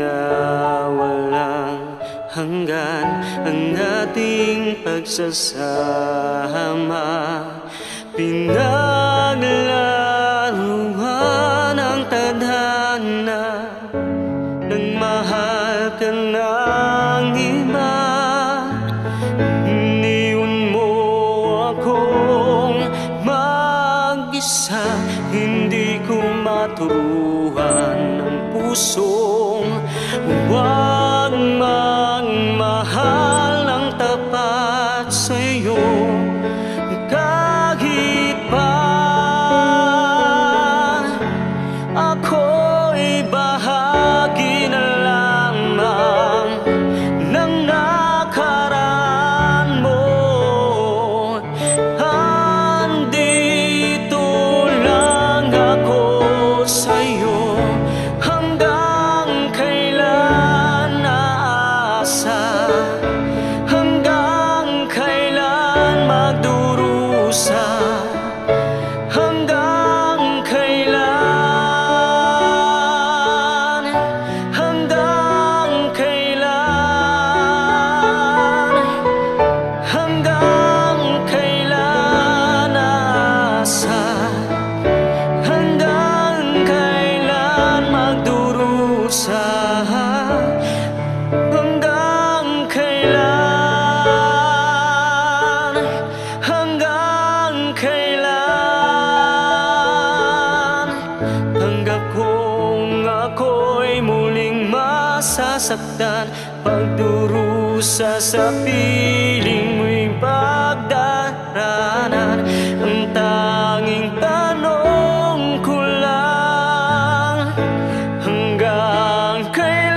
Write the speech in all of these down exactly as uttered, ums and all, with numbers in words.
na walang hanggan ang ating pagsasama. Pinaglaruan ang tadhana nang mahal ka ng iba. Iniwan mo akong mag-isa, hindi ko maturuan ng pusong huwag magmahal ng tapat sa'yo. Kahit pa ako'y bahagi na lamang ng nakaraan mo, andito lang ako sa'yo. Hanggang kailan naasa, hanggang kailan magdurusa, hanggang kailan, hanggang kailan, hanggang kailan naasa, hanggang kailan magdurusa, hanggang kailan, hanggang kailan. Tanggap kong ako'y muling masasaktan, pagdurusa sa piling mo'y pagdaranan. Ang tanging tanong ko lang, hanggang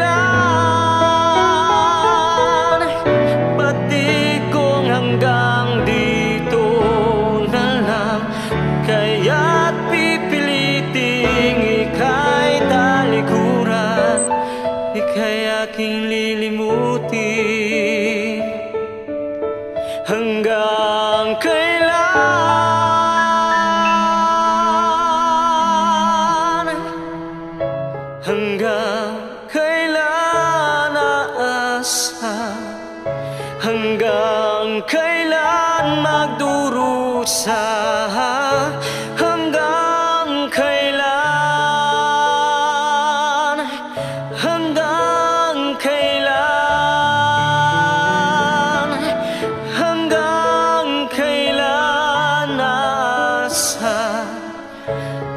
kailan? Pati kong hanggang dito na lang, kaya't pipiliting ika'y talikuran, ika'y aking lilimutin. Hanggang kailan, hanggang kailan naasa, hanggang kailan magdurusa, hanggang kailan, hanggang kailan, hanggang kailan naasa,